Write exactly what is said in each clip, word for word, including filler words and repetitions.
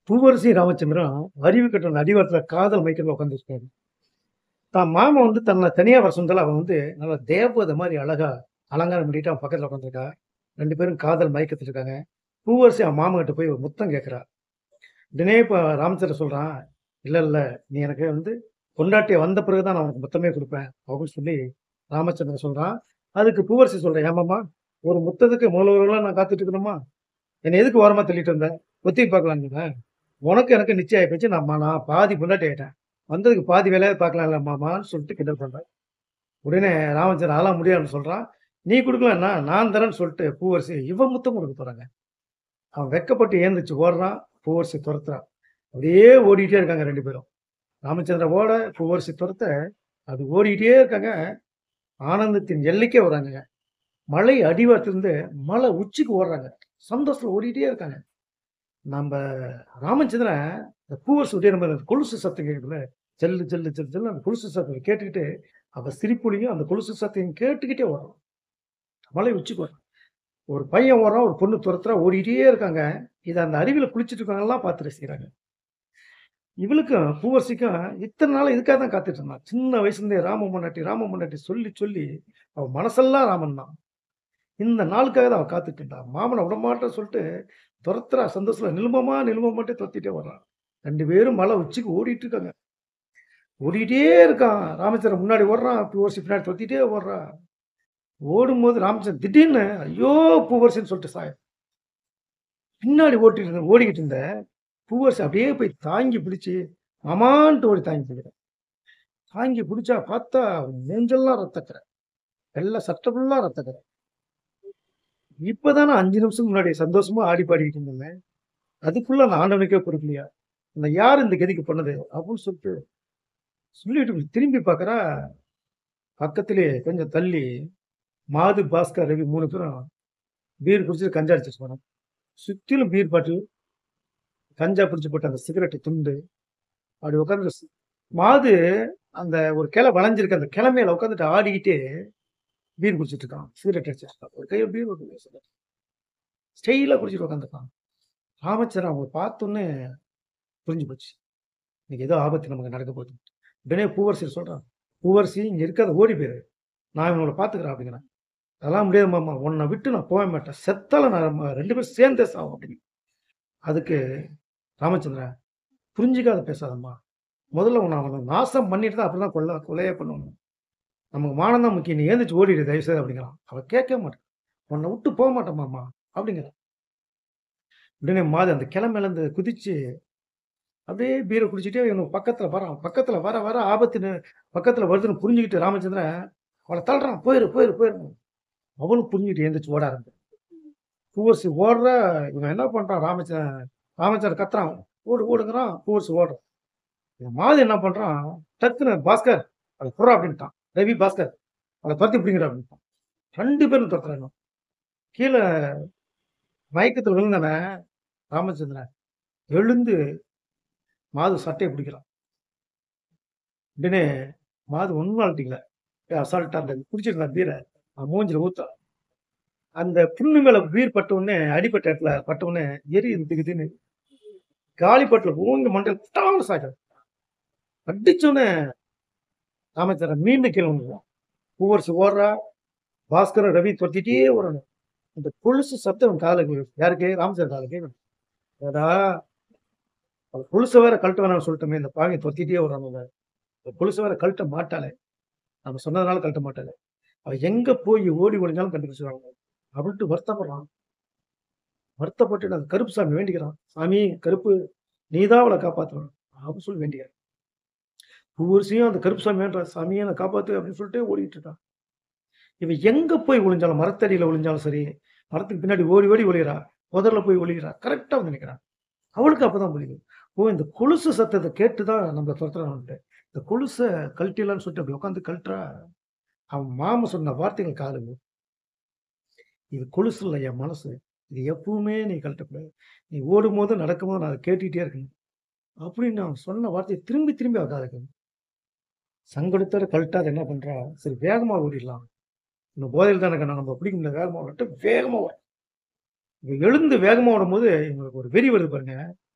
பூவரசி ராமச்சந்திரன் அறிவு கட்டண அடிவாரத்துல காதல் மயக்கத்துல உட்காந்துருக்காரு. தான் மாமன் வந்து தன்னை தனியா வர சொன்னதால அவன் வந்து நல்லா தேவதை மாதிரி அழகா அலங்காரம் பண்ணிட்டு அவன் பக்கத்துல உட்காந்துருக்கா. ரெண்டு பேரும் காதல் மயக்கத்துல இருக்காங்க. பூவரசி அவன் மாமன் கிட்ட போய் ஒரு முத்தம் கேட்கிறா. உடனே இப்ப ராமச்சந்திரன் சொல்றான், இல்ல இல்ல நீ எனக்கு வந்து பொண்டாட்டிய வந்த பிறகுதான் நான் உனக்கு முத்தமே கொடுப்பேன் அப்படின்னு சொல்லி ராமச்சந்திரன் சொல்றான். அதுக்கு பூவரசி சொல்றேன், ஏமாமா ஒரு முத்தத்துக்கு முதல்வர்களாம் நான் காத்துட்டு இருக்கணுமா? என்னை எதுக்கு ஓரமா தள்ளிட்டு இருந்த? ஒத்தி பார்க்கலாம். உனக்கு எனக்கு நிச்சயம் ஆயிப்போச்சு. நான் நான் பாதி பொண்டாட்டி ஆயிட்டேன். வந்ததுக்கு பாதி வேலையாவது பார்க்கலாம்ல மாமான்னு சொல்லிட்டு கிண்டல் பண்றேன். உடனே ராமச்சந்திரன் அதெல்லாம் முடியாதுன்னு சொல்றான். நீ குடுக்கலன்னா நான் தரேன்னு சொல்லிட்டு பூவரசி இவன் முத்தம் கொடுக்க போறாங்க. அவன் வெட்கப்பட்டு ஏந்திரிச்சு ஓடுறான். பூவரசி துரத்துறான். அப்படியே ஓடிட்டே இருக்காங்க ரெண்டு பேரும். ராமச்சந்திரன் ஓட, பூவரசி துரத்த அது ஓடிட்டே இருக்காங்க. ஆனந்தத்தின் எல்லைக்கே வராங்க. மலை அடிவாரத்திலிருந்து மலை உச்சிக்கு ஓடுறாங்க. சந்தோஷத்துல ஓடிட்டே இருக்காங்க. நம்ப ராமச்சந்திரன் இந்த பூவரசி ஒட்டிய நம்ம கொலுசு சத்தம் கேட்குதுல்ல, ஜல்லு ஜல்லு ஜல்லு ஜல்லுன்னு அந்த கொலுசு சத்தம் கேட்டுக்கிட்டு, அவ சிரிப்புலயும் அந்த கொலுசு சத்தத்தையும் கேட்டுக்கிட்டே வர்றான். மலை உச்சிக்கு வர்றான். ஒரு பையன் ஓடுறான், ஒரு பொண்ணு துரத்துறா, ஓடிட்டே இருக்காங்க. இத அந்த அருவியில குளிச்சுட்டு இருக்கவங்கலாம் பார்த்து ரசிக்கிறாங்க. இவளுக்கும் பூவரசிக்கும் இத்தனை நாளா இதுக்காக தான் காத்துட்டு இருந்தான். சின்ன வயசுலேருந்தே ராம பொண்டாட்டி, ராம பொண்டாட்டி சொல்லி சொல்லி அவ மனசெல்லாம் ராமன் தான். இந்த நாளுக்காக தான் அவ காத்துட்டு இருந்தா. மாமன விடமாட்டேன்னு சொல்லிட்டு துரத்துறா சந்தோஷத்துல. நிலுமமா நிலுமமாட்டே துரத்திட்டே வர்றான். ரெண்டு பேரும் மலை உச்சிக்கு ஓடிட்டு இருக்காங்க. ஓடிட்டே இருக்கான். ராமச்சந்திரன் முன்னாடி ஓடுறான். பூவரசி பின்னாடி துரத்திட்டே ஓடுறான். ஓடும்போது ராமச்சந்திரன் திடீர்னு ஐயோ பூவரசின்னு சொல்லிட்டு சாய பின்னாடி ஓட்டிட்டு இருந்த ஓடிக்கிட்டு இருந்த பூவரசி அப்படியே போய் தாங்கி பிடிச்சு மாமான்ட்டு ஓடி தாங்கி பிடிக்கிறேன். தாங்கி பிடிச்சா பார்த்தா நெஞ்செல்லாம் ரத்தக்கரை, வெள்ளை சட்டை ஃபுல்லா ரத்தக்கரை. இப்பதானே அஞ்சு நிமிஷம் முன்னாடி சந்தோஷமா ஆடி பாடிக்கிட்டு இருந்தேன். அதுக்குள்ள அந்த ஆண்டவனுக்கே பொறுக்கலையா? இந்த யார் இந்த கதிக்கு பண்ணது அப்படின்னு சொல்லிட்டு சொல்லிட்டு திரும்பி பார்க்கறா. பக்கத்திலே கொஞ்சம் தள்ளி மாது, பாஸ்கர், ரவி மூணு பேரும் பீர் குடிச்சிட்டு கஞ்சா அடிச்சிட்டு போனாங்க. சுத்திலும் பீர் பாட்டில், கஞ்சா பிடிச்சு போட்ட அந்த சிகரெட்டு துண்டு அப்படி உட்காந்து மாது அந்த ஒரு கிளை வளைஞ்சிருக்கு. அந்த கிளை மேல உட்காந்துட்டு ஆடிக்கிட்டே பீர் குடிச்சிட்டு இருக்கான். சிகரெட் அடிச்சிட்டு இருக்கான். ஒரு கையில் பீர் ஒரு ஸ்டெயிலா குடிச்சிட்டு உட்காந்துருக்கான். ராமச்சந்திரன் அவங்க பார்த்தோன்னே புரிஞ்சு போச்சு, இன்னைக்கு ஏதோ ஆபத்து நமக்கு நடக்க போகுது. உடனே பூவரசி சொல்றான், பூவரசி இங்க இருக்காத ஓடி போயிரு, நான் இவங்களை பாத்துக்கிறேன் அப்படிங்கிறான். அதெல்லாம் முடியாது மாமா, உன்னை விட்டு நான் போக மாட்டேன், செத்தால நான் ரெண்டு பேரும் சேர்ந்தே சாகும் அப்படின்னு. அதுக்கு ராமச்சந்திரன், புரிஞ்சுக்காத பேசாதம்மா, முதல்ல உன்னை அவனை நாசம் பண்ணிட்டு தான் அப்படிதான் கொள்ள கொலையே பண்ணுவாங்க. நமக்கு மானம் தான் முக்கியம், நீ ஏந்திரிச்சு ஓடிடு தயவுசெய்து அப்படிங்கிறான். அவன் கேட்க மாட்டான். உன்னை விட்டு போக மாட்டேன் மாமா அப்படிங்கிறான். உடனே மாது அந்த கிளம்பிலேருந்து குதிச்சு அப்படியே பீரை குடிச்சிட்டே இவனுக்கு பக்கத்துல வரான். பக்கத்துல வர வர ஆபத்துன்னு பக்கத்துல வருதுன்னு புரிஞ்சுக்கிட்டு ராமச்சந்திரன் அவளை தள்ளுறான். போயிரு போயிரு போயிரு. அவளும் புரிஞ்சுக்கிட்டு எழுந்திரிச்சு ஓட ஆரம்பிச்சு. பூவரசி ஓடுற, இவன் என்ன பண்றான், ராமச்சந்திரன் ராமச்சந்திரன் கத்துறான், ஓடு ஓடுங்கிறான். பூவரசி ஓடுறான். இவன் மாது என்ன பண்றான், டக்குன்னு பாஸ்கர் அதை புறா அப்படின்ட்டான். ரவி, பாஸ்கர் அதை துரத்தி பிடிங்கிற அப்படின்ட்டான். ரெண்டு பேரும் துரத்துறாங்க. கீழே மயக்கத்தில் விழுந்தவன் ராமச்சந்திரன் எழுந்து மாது சட்டையை பிடிக்கிறான். உடனே மாது ஒன்னும் அழட்டிக்கல, அசால்ட்டா அந்த குடிச்சிருந்தான் பீரை மூஞ்சில ஊத்தா. அந்த புண்ணு மேல பீர் பட்ட உடனே அடிப்பட்ட இடத்துல பட்ட உடனே எரி திக்குதுன்னு காலிப்பட்டுல ஊங்க மண்டல் டான்னு சாய்க்கிறான். அடிச்சோடனே ராமச்சந்திரன் மீண்டும் கீழே வந்துடுவான். பூவரசி ஓடுறா. பாஸ்கரும் ரவி துரத்திட்டே ஓடணும். அந்த கொலுசு சத்தம் காதல கேட்கும். யாருக்கு? ராமச்சந்திரன் காதல கேட்கணும். ஏடா கொலுசை வேற கழட்ட வேணாம்னு சொல்லிட்டோமே, இந்த பாவி தொத்திட்டே வர்றாங்க. கொலுசை வேற கழட்ட மாட்டாளே, நம்ம சொன்னதுனால கழட்ட மாட்டாளே, அவ எங்க போய் ஓடி ஒளிஞ்சாலும் கண்டுபிடிச்சிருவாங்க அப்படின்ட்டு வருத்தப்படுறான். வருத்தப்பட்டு அந்த கருப்பு சாமி வேண்டிக்கிறான். சாமி கருப்பு, நீதான் அவளை காப்பாற்றணும் அப்படின்னு சொல்லி வேண்டிக்கிறான். பூவரசியும் அந்த கருப்பு சாமி வேண்டாம், சாமியை நான் காப்பாத்து அப்படின்னு சொல்லிட்டு ஓடிட்டு இருக்கான். இவன் எங்க போய் ஒளிஞ்சாலும், மரத்தடியில ஒளிஞ்சாலும் சரி, மரத்துக்கு பின்னாடி ஓடி ஓடி ஒளிகிறா, புதர்ல போய் ஒளிகிறா, கரெக்டா வந்து நிற்கிறான். அவளுக்கு அப்பதான் புரியுது, ஓ இந்த கொலுசு சத்தத்தை கேட்டுதான் நம்மளை துரத்துறான்ட்டு. இந்த கொலுசை கழட்டிடலான்னு சொல்லிட்டு அப்படி உட்காந்து கழட்டுறா. அவன் மாம சொன்ன வார்த்தைகள் காதுங்க, இது கொலுசு இல்லை என் மனசு, இது எப்பவுமே நீ கழட்டக்கூடாது, நீ ஓடும் போது நடக்கும் போது நான் அதை கேட்டுக்கிட்டே இருக்கணும் அப்படின்னு அவன் சொன்ன வார்த்தையை திரும்பி திரும்பி அவ காதுக்கு. சங்கடத்தோட கழட்டாத என்ன பண்றா, சரி வேகமா ஓடிடலாம், இன்னும் போதையில் தானே நம்ம பிடிக்க முடியல, வேகமா ஓடிட்டு வேகமா ஓடும். எழுந்து வேகமா ஓடும் போது எங்களுக்கு ஒரு வெறி வருது பாருங்க.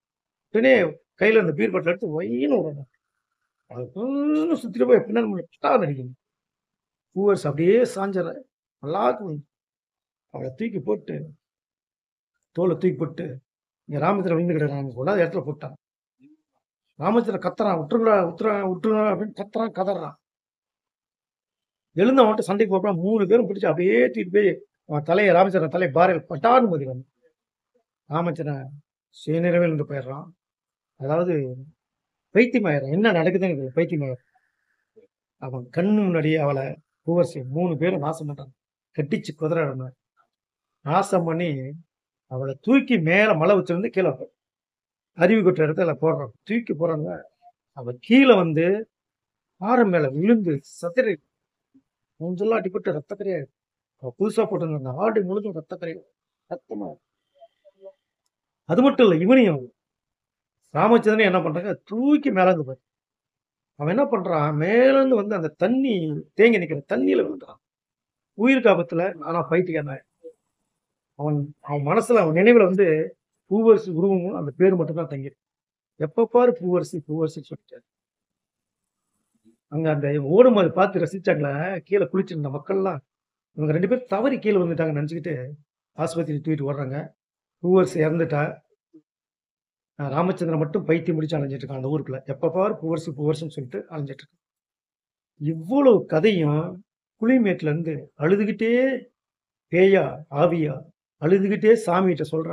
உடனே கையில அந்த பீர் பாட்டில் எடுத்து ஒயின்னு விடணும். அது ஃபுல்லா சுத்திட்டு போய் பின்னாடி நம்மள பட்டார்ன்னு அடிக்கணும். பூவரசு அப்படியே சாஞ்சர்றா. நல்லாருக்கும். அவள தூக்கி போட்டு, தோள்ல தூக்கி போட்டு, இங்க ராமச்சந்திரன் விழுந்து கிடக்குறான். கொண்டாந்து இடத்துல போட்டான். ராமச்சந்திரன் கத்துறான். "உட்டுருங்கடா, உத்துறா உட்டுருங்க" அப்படின்னு கத்துறான், கதறான். எழுந்து அவன்ட்ட சண்டைக்கு போறான். மூணு பேரும் பிடிச்சு அப்படியே தூக்கிட்டு போய் அவன் தலைய ராமச்சந்திரன் தலைய பாறையில பட்டார்ன்னு மோதிருவாங்க. ராமச்சந்திரன் சுயநினைவில் இருந்து போயிடுறான். அதாவது பைத்தியமாயிடுறான். என்ன நடக்குதுன்னு எனக்கு பைத்தியமாயிடுறான். அவன் கண்ணு முன்னாடியே அவள பூவரசி மூணு பேரும் நாசம் பண்றாங்க. கட்டிச்சு குதிரை நாசம் பண்ணி அவளை தூக்கி மேல மலை உச்சிலிருந்து கீழே அருவி கொட்டுற இடத்துல போடுறான். தூக்கி போறாங்க. அவ கீழே வந்து பாறை மேல விழுந்து சத்திரை கொஞ்செல்லாம் அடிப்பட்டு ரத்தக்கரையா அவ புதுசா போட்டு ஆடு முழுதும் ரத்தக்கரையா ரத்தமா. அது மட்டும் இல்ல, இவனையும் ராமச்சந்திரன் என்ன பண்றாங்க, தூக்கி மேலந்து போய் அவன் என்ன பண்றான், மேலிருந்து வந்து அந்த தண்ணி தேங்கி நிக்கிற தண்ணியில விழுந்துறான். உயிர் காப்பத்துல. ஆனா பைத்தியக்காரன் அவன் அவன் மனசுல அவன் நினைவுல வந்து பூவரசி உருவமும் அந்த பேர் மட்டும்தான் தங்கி. எப்ப பாரு பூவரசி பூவரசி சொல்லிட்டாரு. அங்க அந்த ஓடும் அதை பார்த்து ரசிச்சாங்களே, கீழே குளிச்சிருந்த மக்கள்லாம் இவங்க ரெண்டு பேரும் தவறி கீழே வந்துட்டாங்க நினைச்சுக்கிட்டு ஆஸ்பத்திரி தூக்கிட்டு ஓடுறாங்க. பூவரசி இறந்துட்டா. ராமச்சந்திரன் மட்டும் பைத்தியம் முடிச்சு அலைஞ்சிட்டு இருக்கான் அந்த ஊருக்குள்ள. எப்ப பாரு பூவரசி பூவரசின்னு சொல்லிட்டு அலைஞ்சிட்டு இருக்கான். இவ்வளவு கதையும் புலிமேட்ல இருந்து அழுதுகிட்டே பேயா ஆவியா அழுதுகிட்டே சாமிகிட்ட சொல்றா.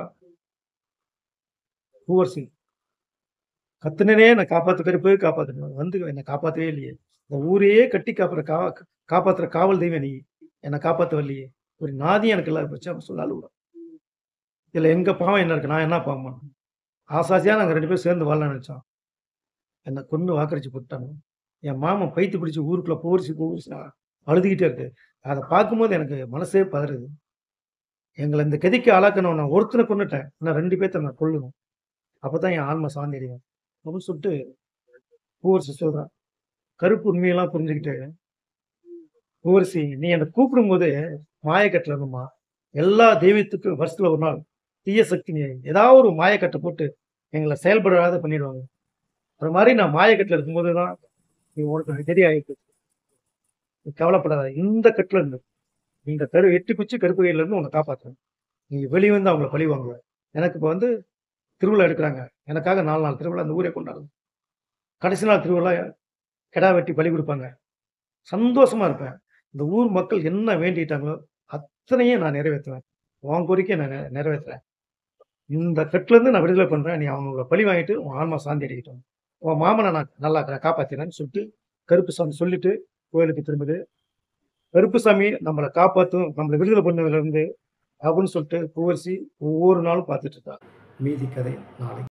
பூவரசி கத்துனனே என்னை காப்பாத்து கருப்பு காப்பாத்து வந்து என்னை காப்பாத்தவே இல்லையே. இந்த ஊரையே கட்டி காப்புற கா காப்பாத்துற காவல் தெய்வம் நீ என்னை காப்பாத்த வரலையே. ஒரு நாதி எனக்கு இல்லாத போச்சு அப்ப சொல்ல அழுகுறா. இதுல எங்க பாவம் என்ன இருக்கு, நான் என்ன பாவமா? ஆசாசியா நாங்க ரெண்டு பேரும் சேர்ந்து வாழலாம்னு நினைச்சோம். என்னை கொண்டு வாக்கரிச்சு போட்டாங்க. என் மாமன் பைத்து பிடிச்சி ஊருக்குள்ள பூவரசி பூவரசி அழுதுகிட்டே இருக்கு. அதை பார்க்கும்போது எனக்கு மனசே பதறுது. எங்களை இந்த கதிக்கு ஆளாக்கணும். நான் ஒருத்தனை கொண்டுட்டேன், நான் ரெண்டு பேர்த்த நான் கொள்ளணும். அப்பதான் என் ஆன்மா சாந்தி அடையும் அப்படின்னு சொல்லிட்டு பூவரசி சொல்றான். கருப்பு உண்மையெல்லாம் புரிஞ்சுக்கிட்டு, பூவரசி நீ என்னை கூப்பிடும் போது மாயக்கட்டில் இருந்தோம்மா. எல்லா தெய்வத்துக்கும் வருஷத்துல ஒரு நாள் தீய சக்தி நீ ஏதாவது ஒரு மாயக்கட்டை போட்டு எங்களை செயல்படாத பண்ணிடுவாங்க. அது மாதிரி நான் மாயக்கட்டில் இருக்கும்போது தான் நீ உனக்கு தெரிய ஆயிட்டு. கவலைப்படாத, இந்த கட்டில இருந்து இந்த கரு எட்டு குச்சி கருப்பு கையில இருந்து உன்னை காப்பாற்றுறேன். நீ வெளியே வந்து அவங்களை பழி வாங்குவேன். எனக்கு இப்போ வந்து திருவிழா எடுக்கிறாங்க. எனக்காக நாலு நாள் திருவிழா அந்த ஊரே கொண்டாடுது. கடைசி நாள் திருவிழா கிடா வெட்டி பலி கொடுப்பாங்க. சந்தோஷமா இருப்பேன். இந்த ஊர் மக்கள் என்ன வேண்டிட்டாங்களோ அத்தனையும் நான் நிறைவேற்றுவேன். உன் கோரிக்கையை நான் நிறைவேற்றுறேன். இந்த கட்டுல இருந்து நான் விடுதலை பண்றேன். நீ அவங்கள பழி வாங்கிட்டு உன் ஆன்மா சாந்தி அடைக்கட்டும். உன் மாமனை நான் நல்லா காப்பாத்தினேன்னு சொல்லிட்டு கருப்புசாமி சொல்லிட்டு கோயிலுக்கு திரும்புது. கருப்புசாமி நம்மளை காப்பாற்றும், நம்மளை விடுதலை பண்ணதுல இருந்து அப்படின்னு சொல்லிட்டு பூவரசி ஒவ்வொரு நாளும் பார்த்துட்டு இருக்கா. மீதி கதை நாளை.